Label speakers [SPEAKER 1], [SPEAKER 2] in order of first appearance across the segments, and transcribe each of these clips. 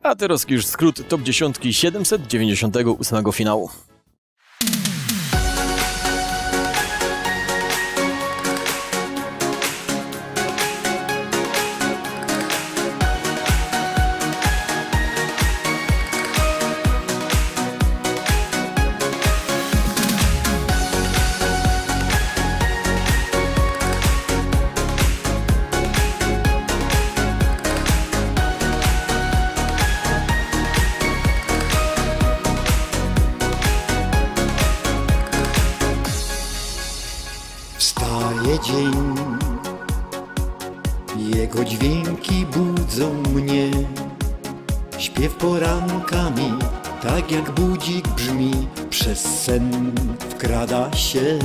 [SPEAKER 1] A teraz już skrót top 10 798 finału.
[SPEAKER 2] Wstaje dzień, jego dźwięki budzą mnie. Śpiew porankami, tak jak budzik brzmi, przez sen wkrada się.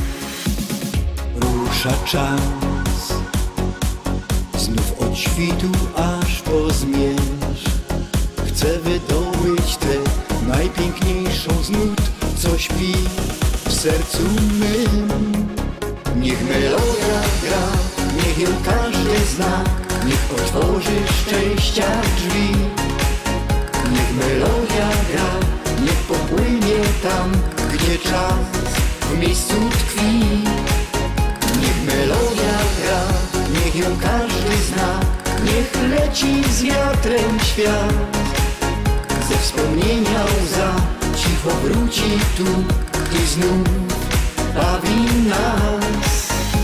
[SPEAKER 2] Rusza czas, znów od świtu aż po zmierzch. Chcę wydobyć tę najpiękniejszą z nut, co śpi w sercu mym. Niech melodia gra, niech ją każdy zna, niech otworzy szczęścia drzwi. Niech melodia gra, niech popłynie tam, gdzie czas w miejscu tkwi. Niech melodia gra, niech ją każdy zna, niech leci z wiatrem świat. Ze wspomnienia łza cicho wróci tu i znów bawi nas.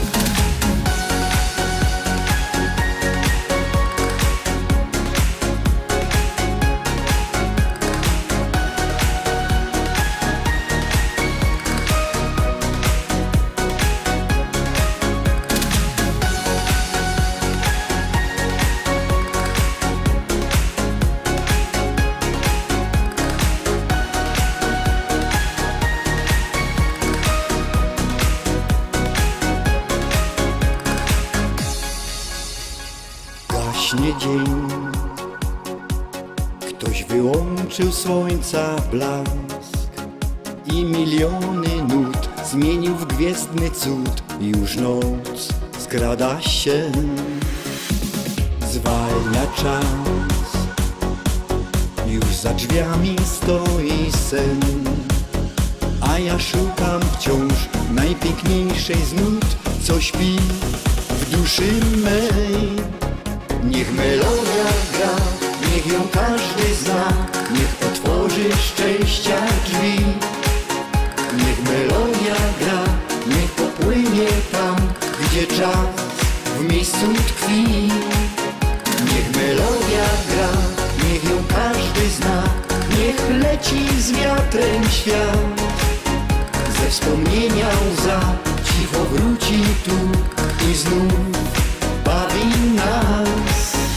[SPEAKER 2] Gaśnie dzień, ktoś wyłączył słońca blask i miliony nut zmienił w gwiezdny cud. Już noc skrada się, zwalnia czas, już za drzwiami stoi sen, a ja szukam wciąż najpiękniejszej z nut, co śpi w duszy mej. Niech melodia gra, niech ją każdy zna, niech otworzy szczęścia drzwi. Niech melodia gra, niech popłynie tam, gdzie czas w miejscu tkwi. Niech melodia gra, niech ją każdy zna, niech leci z wiatrem świat. Ze wspomnienia łza cicho wróci tu i znów bawi nas.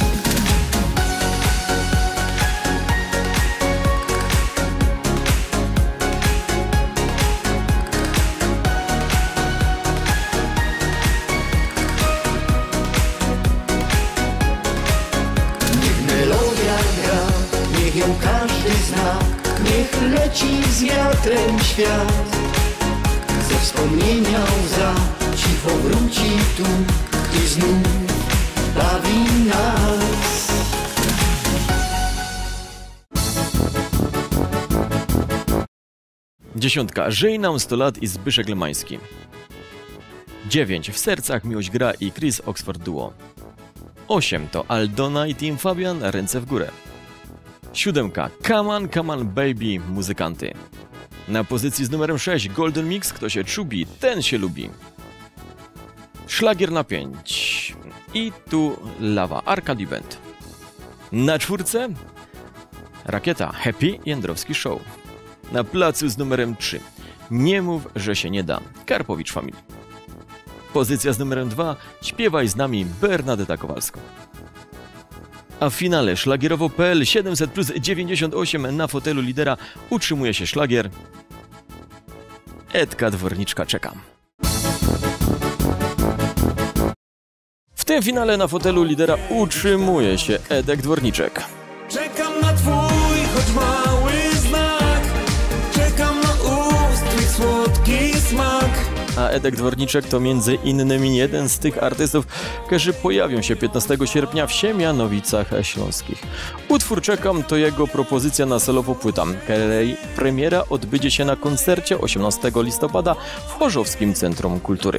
[SPEAKER 2] Niech melodia gra, niech ją każdy zna, niech leci z wiatrem świat. Ze wspomnienia łza cicho wróci tu i znów bawi nas.
[SPEAKER 1] Dziesiątka. Żyj nam 100 lat i Zbyszek Lemański. 9. W sercach miłość gra i Chris Oxford Duo. 8. To Aldona i Team Fabian, ręce w górę. 7. Come on baby, muzykanty. Na pozycji z numerem 6 Golden Mix, kto się czubi, ten się lubi. Szlagier na 5. I tu Lawa, Arcade Band. Na 4 Rakieta, Happy, Jędrowski Show. Na placu z numerem 3 Nie mów, że się nie da, Karpowicz Family. Pozycja z numerem 2 Śpiewaj z nami, Bernadeta Kowalska. A w finale szlagierowo.pl 700 plus 98 na fotelu lidera utrzymuje się szlagier Edka Dworniczka, czekam. W tym finale na fotelu lidera utrzymuje się Edek Dworniczek.
[SPEAKER 3] Czekam na twój, choć mały znak. Czekam na ust, twój słodki smak.
[SPEAKER 1] A Edek Dworniczek to między innymi jeden z tych artystów, którzy pojawią się 15 sierpnia w Siemianowicach Śląskich. Utwór Czekam to jego propozycja na solowo płyta, której premiera odbędzie się na koncercie 18 listopada w Chorzowskim Centrum Kultury.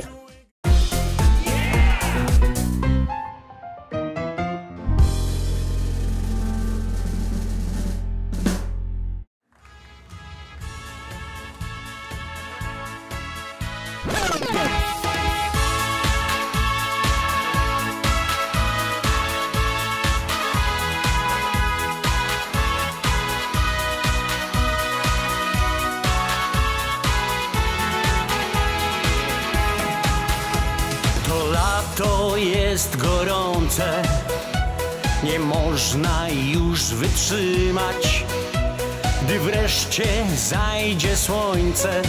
[SPEAKER 2] To jest gorące, nie można już wytrzymać. Gdy wreszcie zajdzie słońce,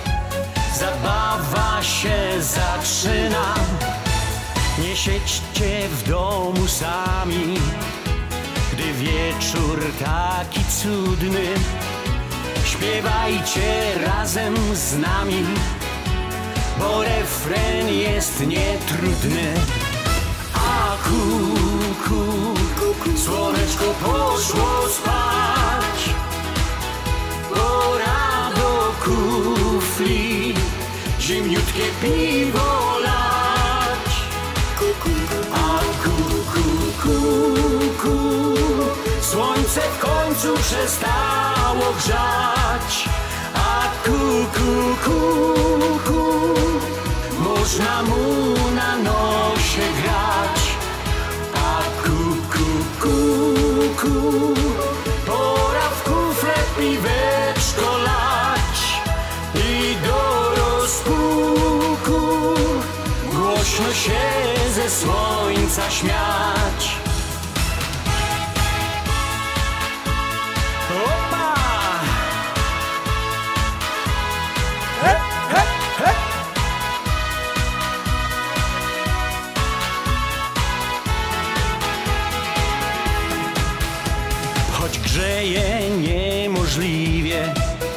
[SPEAKER 2] zabawa się zaczyna. Nie siedźcie w domu sami, gdy wieczór taki cudny. Śpiewajcie razem z nami, bo refren jest nietrudny. A słoneczko poszło spać, pora do kufli zimniutkie piwo lać. A słońce w końcu przestało grzać. A można mu na nosie grać. A pora w kufle piweczko lać i do rozpuku głośno się ze słońca śmiać. Opa! Choć grzeje niemożliwie,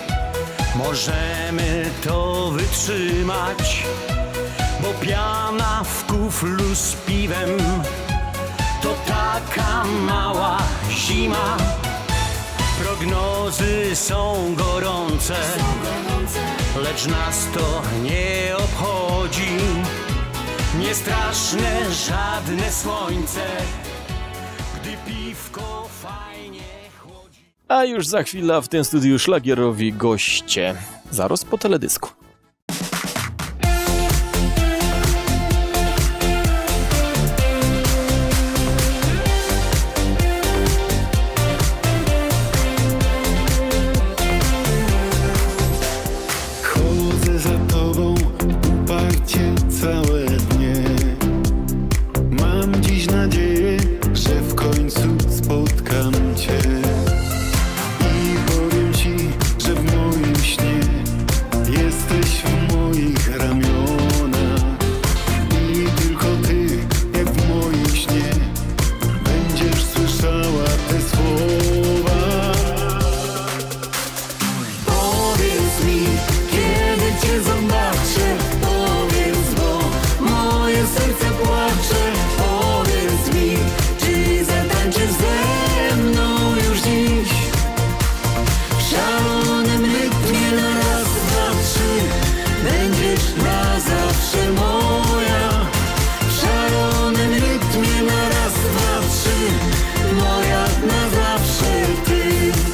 [SPEAKER 2] możemy to wytrzymać, bo piana w kuflu z piwem to taka mała zima. Prognozy są gorące, lecz nas to nie obchodzi. Niestraszne żadne słońce, gdy piwko fajnie chłodzi.
[SPEAKER 1] A już za chwilę w tym studiu szlagierowi goście. Zaraz po teledysku.
[SPEAKER 4] Chodzę za tobą uparcie całe dnie. Mam dziś nadzieję, że w końcu spotkam cię. I powiem ci, że w moim śnie jesteś w moich ramionach. I tylko ty, jak w moim śnie, będziesz słyszała te słowa.
[SPEAKER 2] Powiedz mi, kiedy cię zobaczę, powiedz, bo moje serce płacze. Powiedz mi, czy zatańczysz ze mną już dziś? W szalonym rytmie na raz, dwa, trzy, będziesz na zawsze moja. W szalonym rytmie na raz, dwa, trzy, moja na zawsze ty.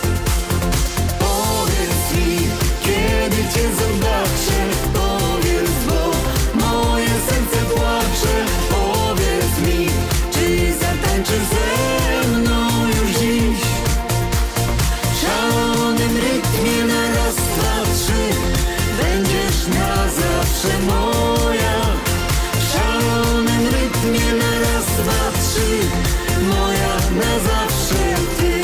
[SPEAKER 2] Powiedz mi, kiedy cię zobaczę, powiedz, bo moje serce płacze. Powiedz mi, czy zatańczysz ze mną już dziś? W szalonym rytmie na raz, dwa, trzy, będziesz na zawsze moja. W szalonym rytmie na raz, dwa, trzy, moja na zawsze ty.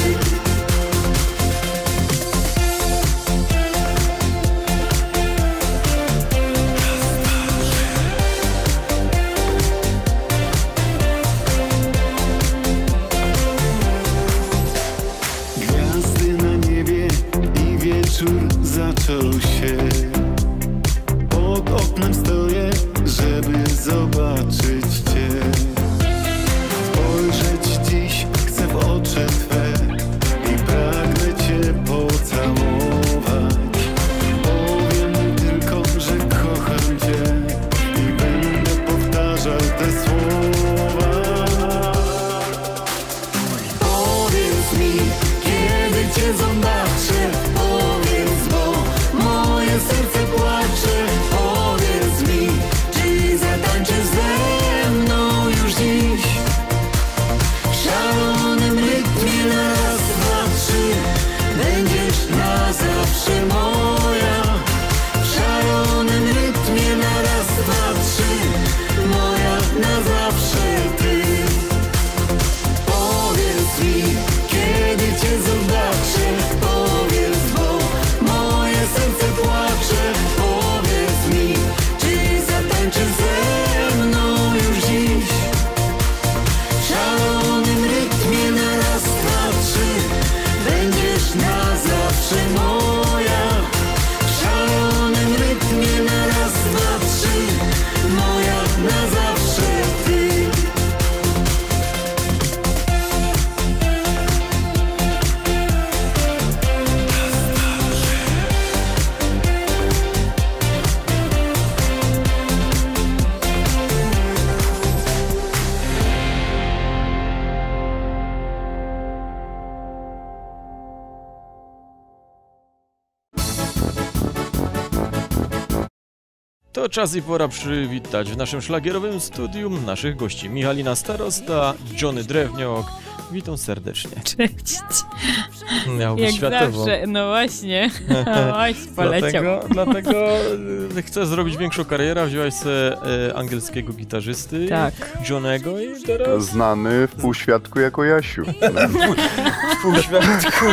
[SPEAKER 4] Gwiazdy na niebie i wieczór zaczął się. Pod oknem stoję, żeby zobaczyć Cię. Spojrzeć dziś chcę w oczy Twe i pragnę Cię pocałować. Powiem tylko, że kocham Cię i będę powtarzał te słowa. Powiedz mi, kiedy Cię zobaczę, powiedz, bo moje serce płacze. Powiedz mi, czy zatańczysz ze mną już dziś? W szalonym rytmie na raz, dwa, trzy, będziesz na zawsze moja. W szalonym rytmie na raz, dwa, trzy, moja na zawsze Ty. Powiedz mi, kiedy Cię zobaczę, powiedz, bo moje serce płacze. Powiedz mi, czy zatańczysz ze mną już dziś? W szalonym rytmie na raz, dwa, trzy, będziesz na zawsze moja. W szalonym rytmie na raz, dwa, trzy, moja na zawsze Ty.
[SPEAKER 1] To czas i pora przywitać w naszym szlagierowym studium naszych gości. Michalina Starosta, Johnny Drewniok. Witam serdecznie.
[SPEAKER 5] Cześć.
[SPEAKER 1] Miał być
[SPEAKER 5] Jak
[SPEAKER 1] światowo.
[SPEAKER 5] zawsze, no właśnie. Oj, poleciał.
[SPEAKER 1] Dlatego chcę zrobić większą karierę. Wziąłeś sobie angielskiego gitarzysty,
[SPEAKER 5] Tak.
[SPEAKER 1] Johnego i teraz
[SPEAKER 6] Znany w półświadku jako Jasiu.
[SPEAKER 1] w półświadku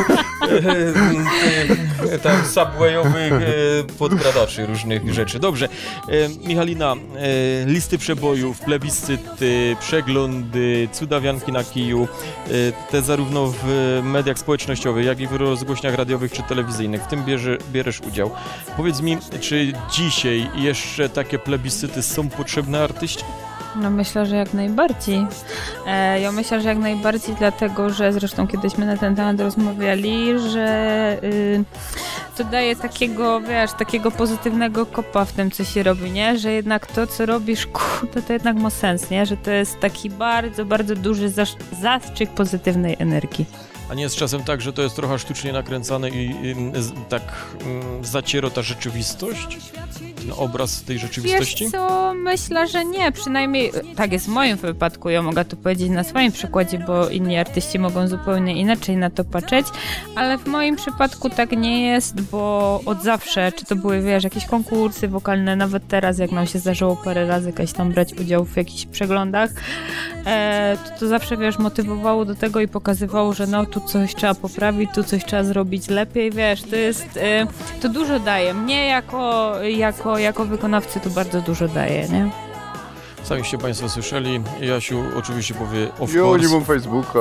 [SPEAKER 1] tam subwayowych podkradaczy różnych rzeczy. Dobrze, Michalina, listy przebojów, plebiscyty, przeglądy, cudawianki na kiju, te zarówno w mediach społecznościowych, jak i w rozgłośniach radiowych czy telewizyjnych. W tym bierzesz udział. Powiedz mi, czy dzisiaj jeszcze takie plebiscyty są potrzebne artyście?
[SPEAKER 5] No myślę, że jak najbardziej. Ja myślę, że jak najbardziej dlatego, że zresztą kiedyśmy na ten temat rozmawiali, że to daje takiego, wiesz, takiego pozytywnego kopa w tym, co się robi, nie? Że jednak to, co robisz, kurde, to jednak ma sens, nie? Że to jest taki bardzo, bardzo duży zastrzyk pozytywnej energii.
[SPEAKER 1] A nie jest czasem tak, że to jest trochę sztucznie nakręcane i tak zaciera ta rzeczywistość? Ten obraz tej rzeczywistości?
[SPEAKER 5] Wiesz co, myślę, że nie. Przynajmniej tak jest w moim wypadku. Ja mogę to powiedzieć na swoim przykładzie, bo inni artyści mogą zupełnie inaczej na to patrzeć, ale w moim przypadku tak nie jest, bo od zawsze, czy to były, wiesz, jakieś konkursy wokalne, nawet teraz, jak nam się zdarzyło parę razy jakaś tam brać udział w jakichś przeglądach, to zawsze, wiesz, motywowało do tego i pokazywało, że no, tu coś trzeba poprawić, tu coś trzeba zrobić lepiej, wiesz, to jest, to dużo daje. Mnie jako wykonawcy to bardzo dużo daje, nie?
[SPEAKER 1] Samiście Państwo słyszeli, Jasiu oczywiście powie of
[SPEAKER 6] Ja
[SPEAKER 1] course.
[SPEAKER 6] nie mam Facebooka,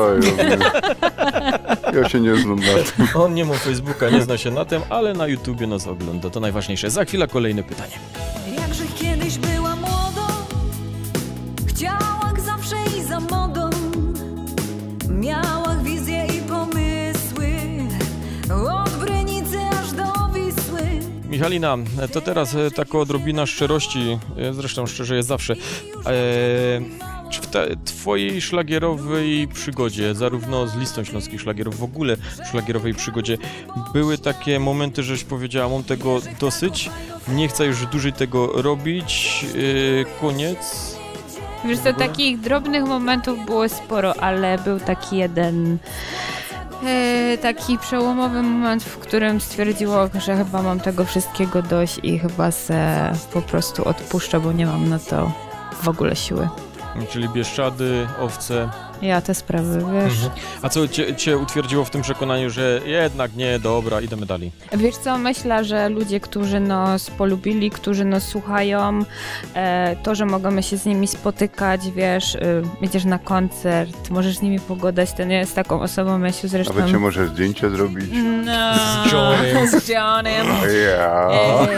[SPEAKER 6] ja się nie znam na tym.
[SPEAKER 1] On nie ma Facebooka, nie zna się na tym, ale na YouTubie nas ogląda, to najważniejsze. Za chwilę kolejne pytanie.
[SPEAKER 7] Jakże kiedyś była młodą, chciała jak zawsze i za modą, miała wizje i pomysły, od Brynicy aż do Wisły.
[SPEAKER 1] Michalina, to teraz taka odrobina szczerości, zresztą szczerze jest zawsze. Czy w twojej szlagierowej przygodzie, zarówno z listą śląskich szlagierów, w ogóle w szlagierowej przygodzie, były takie momenty, żeś powiedziała, mam tego dosyć, nie chcę już dłużej tego robić, koniec?
[SPEAKER 5] Wiesz co, takich drobnych momentów było sporo, ale był taki jeden taki przełomowy moment, w którym stwierdziło, że chyba mam tego wszystkiego dość i chyba se po prostu odpuszczę, bo nie mam na to w ogóle siły.
[SPEAKER 1] Czyli Bieszczady, Owce,
[SPEAKER 5] ja te sprawy, wiesz.
[SPEAKER 1] A co cię utwierdziło w tym przekonaniu, że jednak nie, dobra, idziemy dalej?
[SPEAKER 5] Wiesz co, myślę, że ludzie, którzy nas polubili, którzy nas słuchają, to, że możemy się z nimi spotykać, wiesz, jedziesz na koncert, możesz z nimi pogadać, ten jest taką osobą, Mysiu, zresztą...
[SPEAKER 6] Nawet cię możesz zdjęcie zrobić.
[SPEAKER 5] No,
[SPEAKER 1] Z Johnem.
[SPEAKER 5] z Johnem.
[SPEAKER 6] Ja.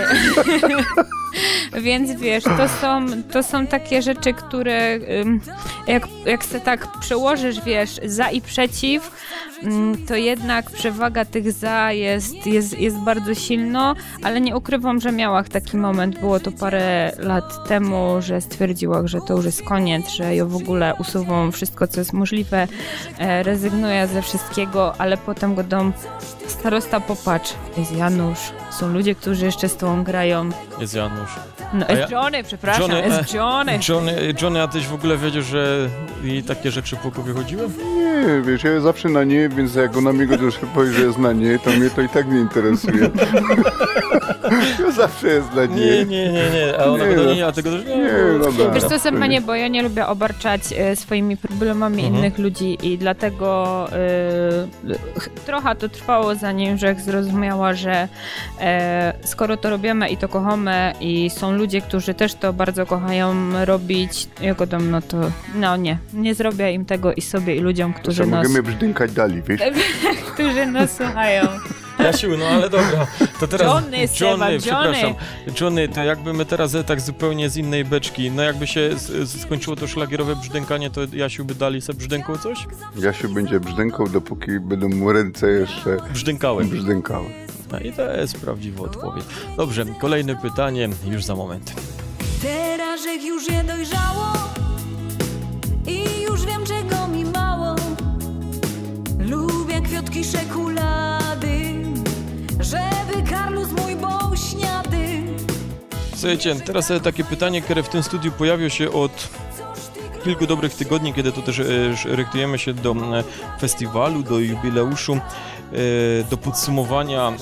[SPEAKER 5] Więc wiesz, to są takie rzeczy, które jak se tak przełożysz, wiesz, za i przeciw, to jednak przewaga tych za jest bardzo silno, ale nie ukrywam, że miałam taki moment, było to parę lat temu, że stwierdziłam, że to już jest koniec, że ja w ogóle usuwam wszystko, co jest możliwe, rezygnuję ze wszystkiego, ale potem go dom starosta, popatrz, jest Janusz, są ludzie, którzy jeszcze z tobą grają.
[SPEAKER 1] Jest Janusz.
[SPEAKER 5] No, jest Johnny, przepraszam, jest Johnny.
[SPEAKER 1] Johnny, a tyś w ogóle wiedział, że jej takie rzeczy po głowie chodziły?
[SPEAKER 6] Nie, wiesz, ja zawsze na nie, więc jak ona mi go troszkę powie, że jest na nie, to mnie to i tak nie interesuje. Ja zawsze jest na nie.
[SPEAKER 1] Nie, a ona go nie, a tego też nie.
[SPEAKER 6] Nie, dobra.
[SPEAKER 5] Wiesz co, Seba, nie, bo ja nie lubię obarczać swoimi problemami innych ludzi i dlatego trochę to trwało, zanim że zrozumiała, że skoro to robimy i to kochamy i są ludzie, którzy też to bardzo kochają robić, jako tam, no to nie zrobię im tego i sobie i ludziom, którzy nas...
[SPEAKER 6] Możemy brzdękać dalej, wiesz?
[SPEAKER 5] którzy nas słuchają.
[SPEAKER 1] Jasiu, no ale dobra, to teraz...
[SPEAKER 5] Johnny.
[SPEAKER 1] Przepraszam. Johnny, to jakby my teraz tak zupełnie z innej beczki, no jakby się skończyło to szlagierowe brzdękanie, to Jasiu by dali sobie brzdękał coś?
[SPEAKER 6] Jasiu będzie brzdękał, dopóki będą mu ręce jeszcze
[SPEAKER 1] Brzdękały. No i to jest prawdziwa odpowiedź. Dobrze, kolejne pytanie już za moment.
[SPEAKER 7] Teraz już je dojrzało i już wiem, czego mi mało. Lubię kwiatki czekolady, żeby Karlus mój był śniady.
[SPEAKER 1] Słuchajcie, teraz takie pytanie, które w tym studiu pojawiło się od kilku dobrych tygodni, kiedy to też ryktujemy się do festiwalu, do jubileuszu, do podsumowania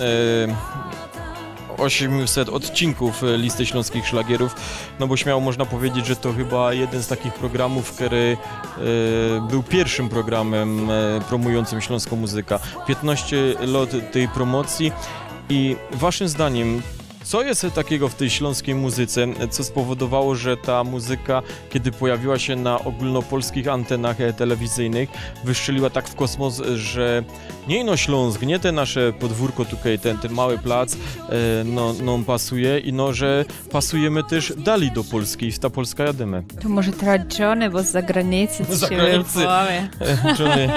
[SPEAKER 1] 800 odcinków listy śląskich szlagierów, no bo śmiało można powiedzieć, że to chyba jeden z takich programów, który był pierwszym programem promującym śląską muzykę. 15 lat tej promocji i waszym zdaniem, co jest takiego w tej śląskiej muzyce, co spowodowało, że ta muzyka, kiedy pojawiła się na ogólnopolskich antenach telewizyjnych, wystrzeliła tak w kosmos, że nie no Śląsk, nie te nasze podwórko tutaj, ten mały plac, no pasuje i no, że pasujemy też dalej do Polski i ta Polska jademy.
[SPEAKER 5] To może teraz Johnny, bo z zagranicy
[SPEAKER 1] Z zagranicy. Johnny.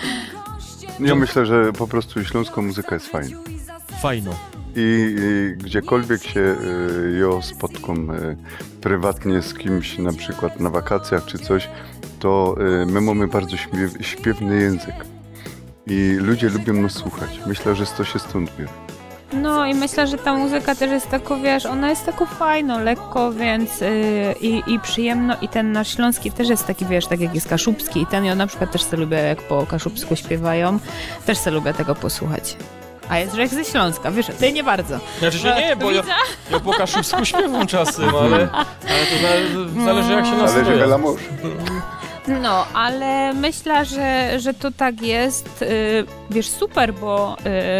[SPEAKER 6] Ja myślę, że po prostu śląska muzyka jest fajna.
[SPEAKER 1] Fajno.
[SPEAKER 6] I gdziekolwiek się ją spotkam prywatnie z kimś, na przykład na wakacjach czy coś, to my mamy bardzo śpiewny język. I ludzie lubią nas słuchać. Myślę, że to się stąd bierze.
[SPEAKER 5] No i myślę, że ta muzyka też jest taką, wiesz, ona jest taką fajną, lekko, więc i przyjemno i ten nasz śląski też jest taki, wiesz, tak jak jest kaszubski i ten ja na przykład też sobie lubię, jak po kaszubsku śpiewają, też sobie lubię tego posłuchać. A jest rzek ze Śląska, wiesz, ty nie bardzo.
[SPEAKER 1] Znaczy się nie, bo ja po kaszubsku śpiewam czasem, ale to zależy jak się nastroje.
[SPEAKER 6] Zależy galamosz.
[SPEAKER 5] No, ale myślę, że to tak jest, wiesz, super, bo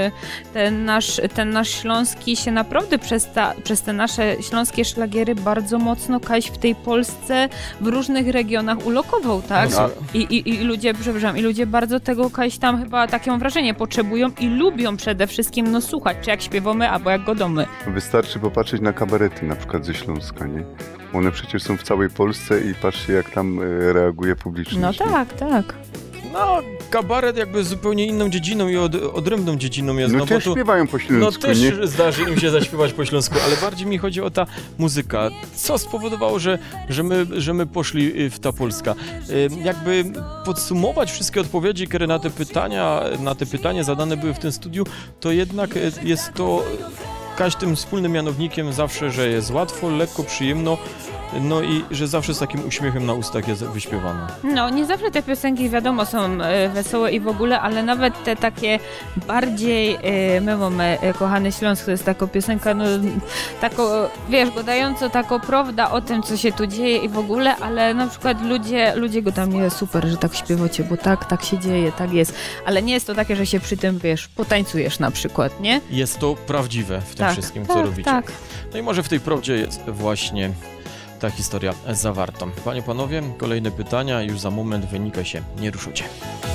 [SPEAKER 5] ten nasz śląski się naprawdę przez te nasze śląskie szlagiery bardzo mocno kaś w tej Polsce w różnych regionach ulokował, tak?
[SPEAKER 1] No,
[SPEAKER 5] I ludzie, przepraszam, i ludzie bardzo tego kaś tam chyba takie mam wrażenie potrzebują i lubią przede wszystkim no słuchać, czy jak śpiewamy, albo jak godomy.
[SPEAKER 6] Wystarczy popatrzeć na kabarety na przykład ze Śląska, nie? One przecież są w całej Polsce i patrzcie jak tam reaguje publiczność.
[SPEAKER 5] No tak.
[SPEAKER 1] No, kabaret jakby zupełnie inną dziedziną i odrębną dziedziną jest.
[SPEAKER 6] No też
[SPEAKER 1] bo tu,
[SPEAKER 6] śpiewają po śląsku,
[SPEAKER 1] no też
[SPEAKER 6] nie?
[SPEAKER 1] zdarzy im się zaśpiewać po śląsku, ale bardziej mi chodzi o ta muzyka. Co spowodowało, że my poszli w ta Polska? Jakby podsumować wszystkie odpowiedzi, które na te pytania zadane były w tym studiu, to jednak jest to każdym wspólnym mianownikiem zawsze, że jest łatwo, lekko, przyjemno no i że zawsze z takim uśmiechem na ustach jest wyśpiewana.
[SPEAKER 5] No, nie zawsze te piosenki, wiadomo, są wesołe i w ogóle, ale nawet te takie bardziej, my mamy Kochany Śląsk, to jest taka piosenka, no, taką, wiesz, gadająco taką prawda o tym, co się tu dzieje i w ogóle, ale na przykład ludzie go tam, nie, super, że tak śpiewacie, bo tak się dzieje, tak jest, ale nie jest to takie, że się przy tym, wiesz, potańcujesz na przykład, nie?
[SPEAKER 1] Jest to prawdziwe w tym wszystkim, co robicie. Tak. No i może w tej prawdzie jest właśnie ta historia zawarta. Panie, panowie, kolejne pytania, już za moment, wynika się, nie ruszycie.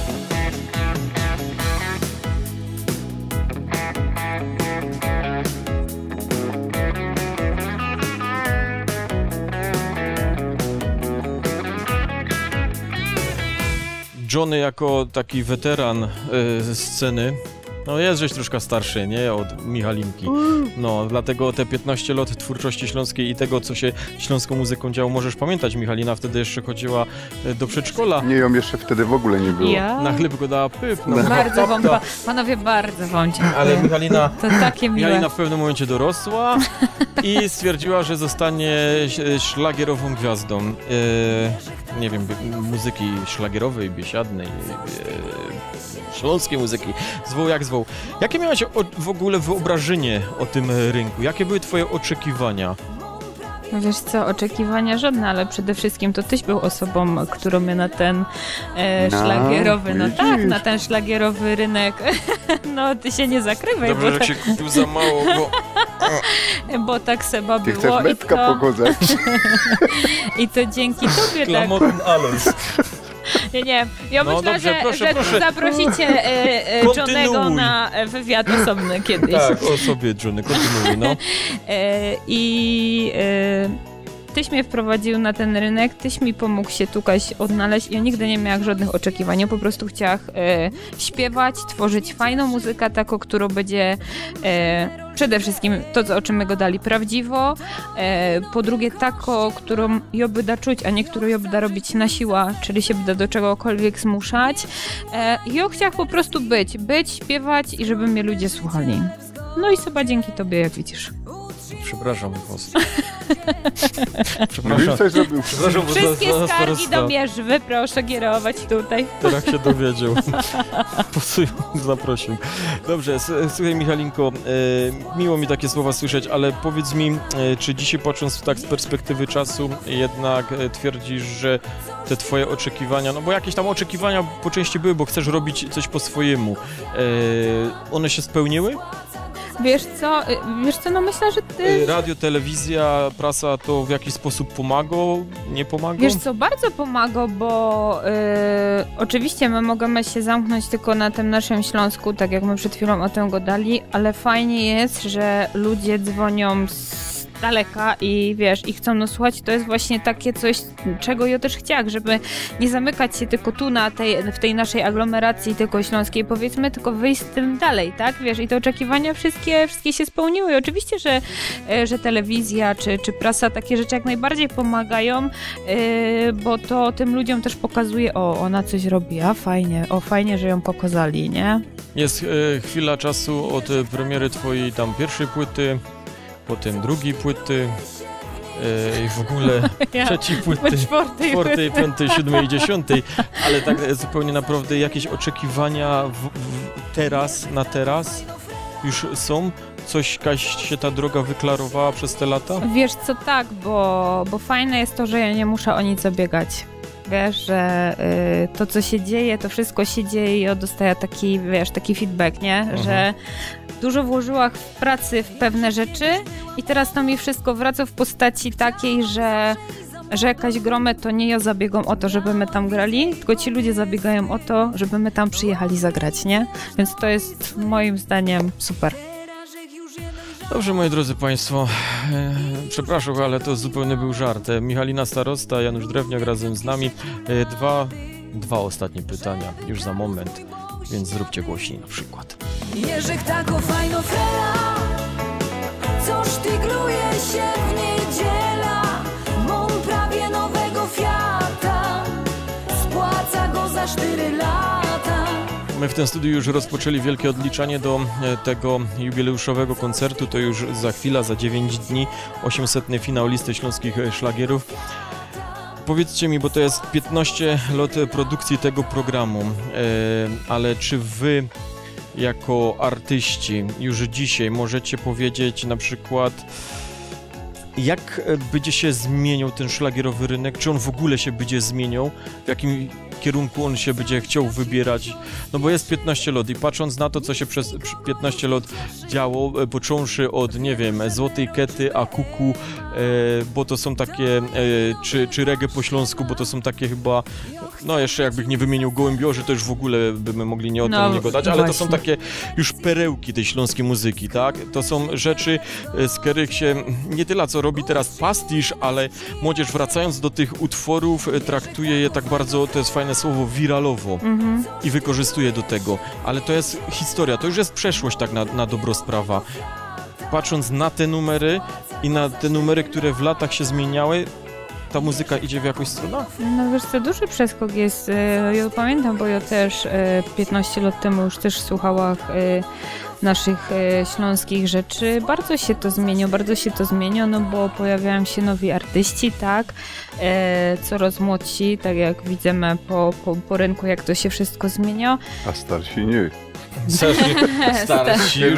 [SPEAKER 1] Johnny jako taki weteran sceny, no jest żeś troszkę starszy, nie? Od Michalinki. No, dlatego te 15 lat twórczości śląskiej i tego, co się śląską muzyką działo, możesz pamiętać. Michalina wtedy jeszcze chodziła do przedszkola.
[SPEAKER 6] Nie, ją jeszcze wtedy w ogóle nie było.
[SPEAKER 5] Ja?
[SPEAKER 1] Na chleb go dała pyp. No,
[SPEAKER 5] bardzo wam, panowie, bardzo wam dziękuję.
[SPEAKER 1] Ale Michalina,
[SPEAKER 5] to takie miłe.
[SPEAKER 1] Michalina w pewnym momencie dorosła i stwierdziła, że zostanie szlagierową gwiazdą. Nie wiem, muzyki szlagierowej, biesiadnej, śląskiej muzyki, zwoł jak zwoł. Jakie miałaś w ogóle wyobrażenie o tym rynku? Jakie były twoje oczekiwania?
[SPEAKER 5] No wiesz co, oczekiwania żadne, ale przede wszystkim to tyś był osobą, którą mnie na ten szlagierowy, no tak, na ten szlagierowy rynek, no ty się nie zakrywaj.
[SPEAKER 1] Dobrze, że
[SPEAKER 5] tak,
[SPEAKER 1] się kupił za mało,
[SPEAKER 5] bo tak seba
[SPEAKER 6] Ty
[SPEAKER 5] było.
[SPEAKER 6] chcesz metka pogodzać?
[SPEAKER 5] I to dzięki tobie
[SPEAKER 1] Klamotny Alois.
[SPEAKER 5] Nie, ja
[SPEAKER 1] no
[SPEAKER 5] myślę,
[SPEAKER 1] dobrze, proszę.
[SPEAKER 5] Zaprosicie Johnnego na wywiad osobny kiedyś.
[SPEAKER 1] Tak, o sobie Johnny, kontynuuj, no.
[SPEAKER 5] Tyś mnie wprowadził na ten rynek, tyś mi pomógł się tukać odnaleźć i ja nigdy nie miałam żadnych oczekiwań. Ja po prostu chciałam śpiewać, tworzyć fajną muzykę, taką, którą będzie przede wszystkim to, o czym my go dali, prawdziwo. Po drugie, taką, którą ja by da czuć, a nie którą ja by da robić na siła, czyli się by da do czegokolwiek zmuszać. Ja chciałam po prostu być, śpiewać i żeby mnie ludzie słuchali. No i chyba dzięki tobie, jak widzisz.
[SPEAKER 1] Przepraszam, głos.
[SPEAKER 6] Przepraszam,
[SPEAKER 5] wszystkie skargi do Mierzwy proszę kierować tutaj.
[SPEAKER 1] Teraz się dowiedział. Po co ją zaprosił. Dobrze, słuchaj Michalinko, miło mi takie słowa słyszeć, ale powiedz mi, czy dzisiaj patrząc tak z perspektywy czasu jednak twierdzisz, że te twoje oczekiwania, no bo jakieś tam oczekiwania po części były, bo chcesz robić coś po swojemu, one się spełniły?
[SPEAKER 5] Wiesz co, no myślę, że ty...
[SPEAKER 1] Radio, telewizja, prasa to w jakiś sposób pomagą, nie pomagą?
[SPEAKER 5] Wiesz co, bardzo pomagą, bo oczywiście my możemy się zamknąć tylko na tym naszym Śląsku, tak jak my przed chwilą o tym gadali, ale fajnie jest, że ludzie dzwonią z daleka i wiesz, i chcą nas słuchać, to jest właśnie takie coś, czego ja też chciałam, żeby nie zamykać się tylko tu w tej naszej aglomeracji tylko śląskiej, powiedzmy, tylko wyjść z tym dalej, tak? Wiesz, i te oczekiwania wszystkie się spełniły. I oczywiście, że telewizja czy prasa, takie rzeczy jak najbardziej pomagają, bo to tym ludziom też pokazuje, ona coś robi, a fajnie, że ją pokazali, nie?
[SPEAKER 1] Jest chwila czasu od premiery twojej tam pierwszej płyty, potem drugiej płyty i w ogóle trzeciej płyty, czwartej, piątej, siódmej i dziesiątej, ale tak zupełnie naprawdę jakieś oczekiwania na teraz już są? Jakaś się ta droga wyklarowała przez te lata? Wiesz
[SPEAKER 5] co, tak, bo fajne jest to, że ja nie muszę o nic zabiegać. Wiesz, że to, co się dzieje, to wszystko się dzieje i ja dostaję taki feedback, nie? Że dużo włożyłam w pracy w pewne rzeczy i teraz to mi wszystko wraca w postaci takiej, że jakaś gromę to nie ja zabiegam o to, żeby my tam grali, tylko ci ludzie zabiegają o to, żeby my tam przyjechali zagrać, nie? Więc to jest moim zdaniem super.
[SPEAKER 1] Dobrze, moi drodzy Państwo, przepraszam, ale to zupełnie był żart. Michalina Starosta, Janusz Drewniak razem z nami. Dwa ostatnie pytania już za moment, więc zróbcie głośniej na przykład.
[SPEAKER 7] Jeżek tako fajno frela, coż tygruje się w niedziela, mam prawie nowego Fiata, spłaca go za 4 lata.
[SPEAKER 1] My w tym studiu już rozpoczęli wielkie odliczanie do tego jubileuszowego koncertu. To już za chwilę, za 9 dni, 800. finał listy śląskich szlagierów. Powiedzcie mi, bo to jest 15 lat produkcji tego programu, ale czy wy jako artyści już dzisiaj możecie powiedzieć na przykład, jak będzie się zmieniał ten szlagierowy rynek? Czy on w ogóle się będzie zmieniał? W jakim kierunku on się będzie chciał wybierać? No bo jest 15 lat i patrząc na to, co się przez 15 lat działo, począwszy od, nie wiem, Złotej Kety, a Kuku, bo to są takie, czy reggae po śląsku, bo to są takie chyba, no jeszcze jakbych nie wymienił Gołębiorzy, to już w ogóle byśmy mogli nie o tym nie gadać, ale to są takie już perełki tej śląskiej muzyki, tak? To są rzeczy, z których się nie tyle co robi teraz pastisz, ale młodzież wracając do tych utworów traktuje je tak bardzo, to jest fajne słowo, wiralowo i wykorzystuje do tego, ale to jest historia, to już jest przeszłość tak na dobro sprawa. Patrząc na te numery i na te numery, które w latach się zmieniały, ta muzyka idzie w jakąś stronę?
[SPEAKER 5] No wiesz co, duży przeskok jest, ja pamiętam, bo ja też 15 lat temu już też słuchałam naszych śląskich rzeczy. Bardzo się to zmienia, no bo pojawiają się nowi artyści, tak, coraz młodsi, tak jak widzimy po rynku, jak to się wszystko zmienia.
[SPEAKER 6] A starsi nie.
[SPEAKER 1] Starsi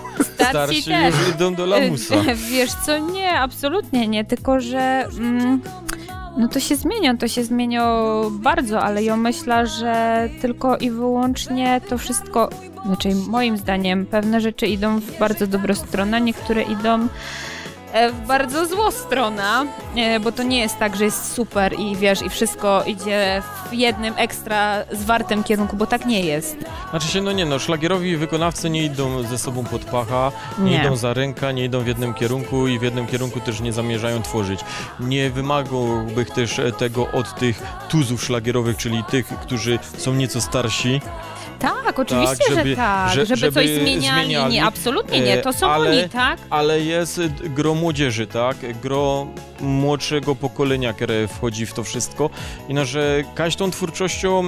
[SPEAKER 1] już idą do lamusa.
[SPEAKER 5] Wiesz co, nie, absolutnie nie, tylko że no to się zmienia bardzo, ale ja myślę, że tylko i wyłącznie to wszystko, znaczy moim zdaniem pewne rzeczy idą w bardzo dobrą stronę, niektóre idą w bardzo złą stronę, bo to nie jest tak, że jest super i wiesz, i wszystko idzie w jednym ekstra zwartym kierunku, bo tak nie jest.
[SPEAKER 1] Znaczy się, szlagierowi wykonawcy nie idą ze sobą pod pacha, nie idą za ręka, nie idą w jednym kierunku i w jednym kierunku też nie zamierzają tworzyć. Nie wymagałbym też tego od tych tuzów szlagierowych, czyli tych, którzy są nieco starsi.
[SPEAKER 5] Tak, oczywiście, tak, że tak, żeby coś zmieniali. Nie, absolutnie nie, to są oni, tak?
[SPEAKER 1] Ale jest gro młodzieży, tak? Gro młodszego pokolenia, które wchodzi w to wszystko i że każdą twórczością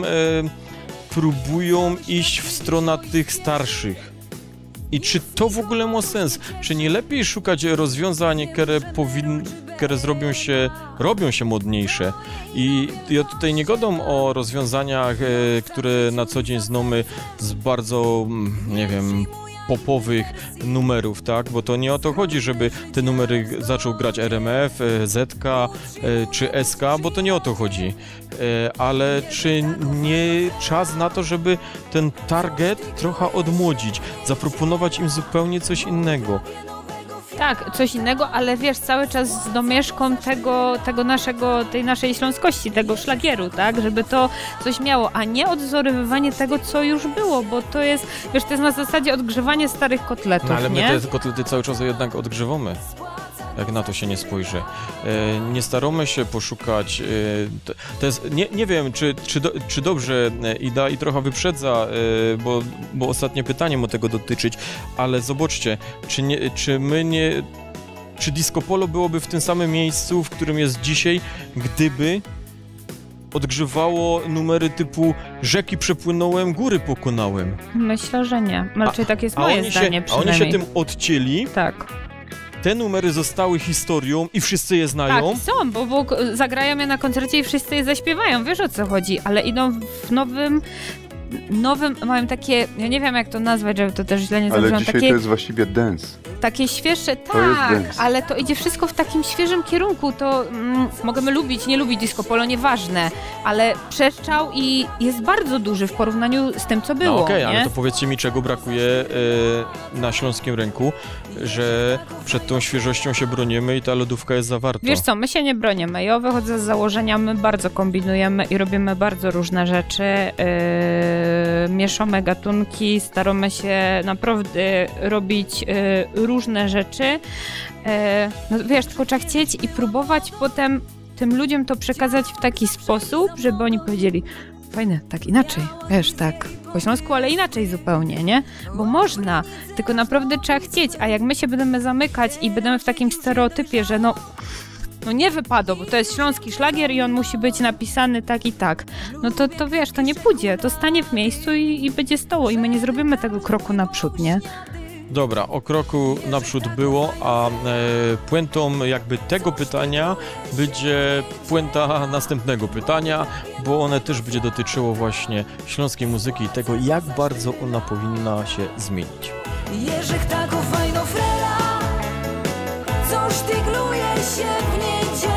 [SPEAKER 1] próbują iść w stronę tych starszych. I czy to w ogóle ma sens? Czy nie lepiej szukać rozwiązań, które robią się modniejsze? I ja tutaj nie gadam o rozwiązaniach, które na co dzień znamy z bardzo, nie wiem, popowych numerów, tak? Bo to nie o to chodzi, żeby te numery zaczął grać RMF, ZK czy SK, bo to nie o to chodzi. Ale czy nie czas na to, żeby ten target trochę odmłodzić, zaproponować im zupełnie coś innego?
[SPEAKER 5] Tak, coś innego, ale wiesz, cały czas z domieszką tej naszej śląskości, tego szlagieru, tak, żeby to coś miało, a nie odwzorowywanie tego, co już było, bo to jest, wiesz, to jest na zasadzie odgrzewanie starych kotletów,
[SPEAKER 1] no, ale
[SPEAKER 5] nie?
[SPEAKER 1] my te kotlety cały czas jednak odgrzewamy. Jak na to się nie spojrzy. Nie staramy się poszukać, to jest, nie wiem, czy dobrze Ida i trochę wyprzedza, bo ostatnie pytanie ma tego dotyczyć, ale zobaczcie, czy Disco Polo byłoby w tym samym miejscu, w którym jest dzisiaj, gdyby odgrzewało numery typu rzeki przepłynąłem, góry pokonałem?
[SPEAKER 5] Myślę, że nie. Znaczy, tak jest moje zdanie przynajmniej.
[SPEAKER 1] A oni się tym odcięli.
[SPEAKER 5] Tak.
[SPEAKER 1] Te numery zostały historią i wszyscy je znają.
[SPEAKER 5] Tak, są, bo zagrają je na koncercie i wszyscy je zaśpiewają, wiesz o co chodzi, ale idą w nowym, mają takie, ja nie wiem jak to nazwać, żeby to też źle nie zabrzmiało.
[SPEAKER 6] Ale dzisiaj
[SPEAKER 5] takie,
[SPEAKER 6] to jest właściwie dance.
[SPEAKER 5] Takie świeższe, tak, ale to idzie wszystko w takim świeżym kierunku, to możemy lubić, nie lubić disco polo, nieważne, ale przestrzał i jest bardzo duży w porównaniu z tym, co było.
[SPEAKER 1] No okej, ale to powiedzcie mi, czego brakuje na śląskim rynku, że przed tą świeżością się bronimy i ta lodówka jest zawarta.
[SPEAKER 5] Wiesz co, my się nie bronimy, ja wychodzę z założenia, my bardzo kombinujemy i robimy bardzo różne rzeczy, mieszamy gatunki, staramy się naprawdę robić różne rzeczy, no wiesz, tylko trzeba chcieć i próbować potem tym ludziom to przekazać w taki sposób, żeby oni powiedzieli, fajne, tak inaczej, wiesz, tak po śląsku, ale inaczej zupełnie, nie? Bo można, tylko naprawdę trzeba chcieć, a jak my się będziemy zamykać i będziemy w takim stereotypie, że no no nie wypadło, bo to jest śląski szlagier i on musi być napisany tak i tak. No to wiesz, to nie pójdzie, to stanie w miejscu i będzie stało i my nie zrobimy tego kroku naprzód, nie?
[SPEAKER 1] Dobra, o kroku naprzód było, a puentą jakby tego pytania będzie puenta następnego pytania, bo one też będzie dotyczyło właśnie śląskiej muzyki i tego, jak bardzo ona powinna się zmienić.
[SPEAKER 7] Jerzych taką fajną frela, co sztygluje się w niedzielę.